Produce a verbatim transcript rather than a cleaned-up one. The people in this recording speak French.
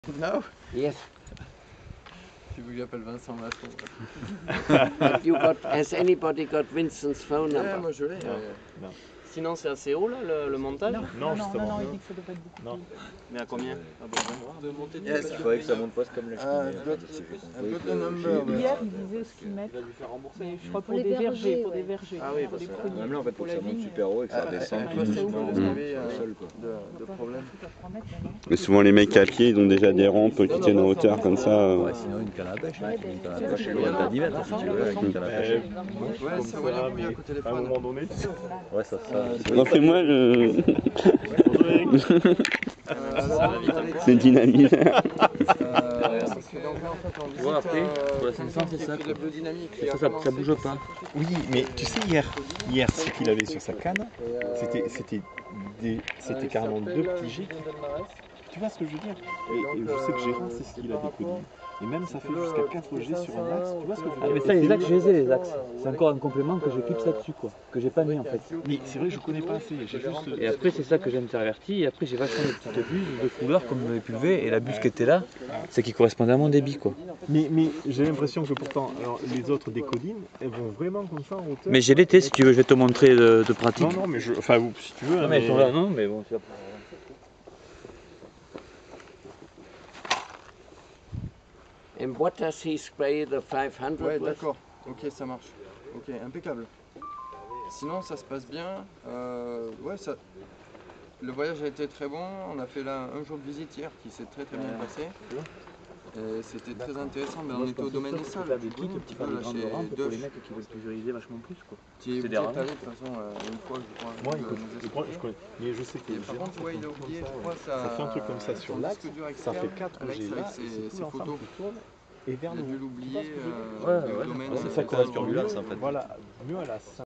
No? Yes. Tu veux que j'appelle Vincent Masson? Have you got, has anybody got Vincent's phone number? Ouais, moi je l'ai. Non. Euh... Non. Sinon c'est assez haut là le, le montage? Non, non, justement. non, non, il dit que ça devrait être beaucoup Non. plus. Mais à combien? Ah bon, De monter du Il faudrait que ça monte pas comme la Ah, cheminée. I've got, I've got the number. but- Hier, il disait ce qu'ils mettent, mais je crois pour, Pour des les vergers, vergers, pour des ouais. vergers, Ah oui, pour parce des que produits. Même là, en fait, faut que ça monte super haut et que ça Ah, redescende ah, tout ah, doucement vous au avez, euh, sol, quoi. de, de problème. Mais souvent les mecs à pied ils ont déjà des rampes qui tiennent en hauteur comme ça. euh. Ouais, sinon une canne à pêche, hein, une canne à pêche, elle doit être à dix mètres si tu veux, avec une canne à pêche. Euh, Ouais, comme ça ça, voilà bien mais au à un téléphone. moment donné, Ouais, ça, ça. Non, fais-moi le. Euh, alors, vous allez- C'est dynamique. Euh, parce que donc là, en fait, on visite, vois, après, euh, pour la cinq cents, c'est qui ça, fait de quoi. la biodynamique, qui Ça, a ça, commencé- ça bouge pas. oui, mais tu sais, hier, hier ce qu'il avait sur sa canne, Et, euh, c'était c'était des- c'était euh, carrément il deux s'appelle, petits jets. euh, Delmarès. Tu vois ce que je veux dire? Et Et, donc, et je sais que euh, Gérard, c'est ce qu'il a par des rapport- colis. Et même ça si fait tu veux, jusqu'à quatre G sur un axe. Tu vois ce que je veux Ah dire? mais ça les axes je les ai les axes. C'est encore un complément que j'ai clipsé dessus quoi. Que j'ai pas mis en fait. Mais c'est vrai que je connais pas assez. J'ai juste. Et après c'est ça que j'intervertis et après j'ai vachement de petites buses de couleurs comme vous avez pu le voir et la buse qui était là c'est qui correspondait à mon débit quoi. Mais, mais j'ai l'impression que pourtant, alors, les autres des collines, elles vont vraiment comme ça en hauteur. Mais j'ai l'été si tu veux je vais te montrer de, de pratique. Non, non, mais je. Enfin, ou- si tu veux. Non hein, mais elles sont là non mais bon tu vas pas. And what does he spray the five hundred Ouais, with? d'accord. Ok, ça marche. Ok, impeccable. Sinon, ça se passe bien. Euh, ouais, ça... Le voyage a été très bon. On a fait là un jour de visite hier qui s'est très très bien passé. Et c'était très intéressant. Mais on était au domaine des sols. Faire des kits, tu faire des grandes rampes pour les mecs qui veulent pulvériser vachement plus quoi. Qui est C'est vous des êtes rampes. allé de toute façon euh, une fois, je crois. Moi, vous écoute, nous je crois, je expliquez. connais. Mais je sais que Et par Gérard, contre, ça ouais, fait il a comme oublié, ça, je ouais. crois, ça, Ça fait un truc comme ça sur son l'axe, disque dur ça fait externe, quatre avec G sa- là, ses- et c'est tout ses l'ensemble photos. qui tourne, et vers Il a le dû haut. l'oublier Tu vois ce que je veux dire euh, Ouais, le ouais, domaine. C'est euh, ça correspond mieux, voilà. voilà, mieux à la